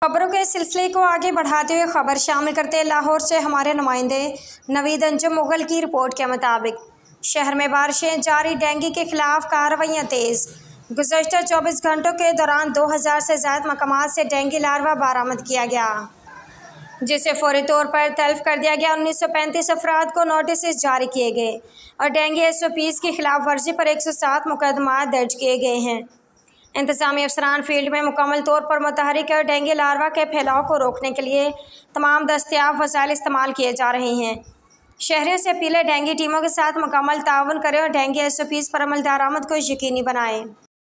खबरों के सिलसिले को आगे बढ़ाते हुए खबर शामिल करते लाहौर से हमारे नुमाइंदे नवीद अंजुम मुगल की रिपोर्ट के मुताबिक शहर में बारिशें जारी, डेंगू के खिलाफ कार्रवाइयाँ तेज़। गुज़श्ता 24 घंटों के दौरान 2000 से ज़्यादा मकामात से डेंगू लार्वा बरामद किया गया, जिसे फौरी तौर पर तल्फ कर दिया गया। 1935 अफराद को नोटिस जारी किए गए और डेंगू SOPs की खिलाफ वर्जी पर 107 मुकदमा दर्ज किए गए हैं। इंतज़ामी अफसरान फील्ड में मुकम्मल तौर पर मुतहरिक और डेंगू लार्वा के फैलाव को रोकने के लिए तमाम दस्तियाब वसाइल इस्तेमाल किए जा रहे हैं। शहरियों से अपील है, डेंगू टीमों के साथ मुकम्मल ताउन करें और डेंगू SOPs पर अमल दरामद को यकीनी बनाएं।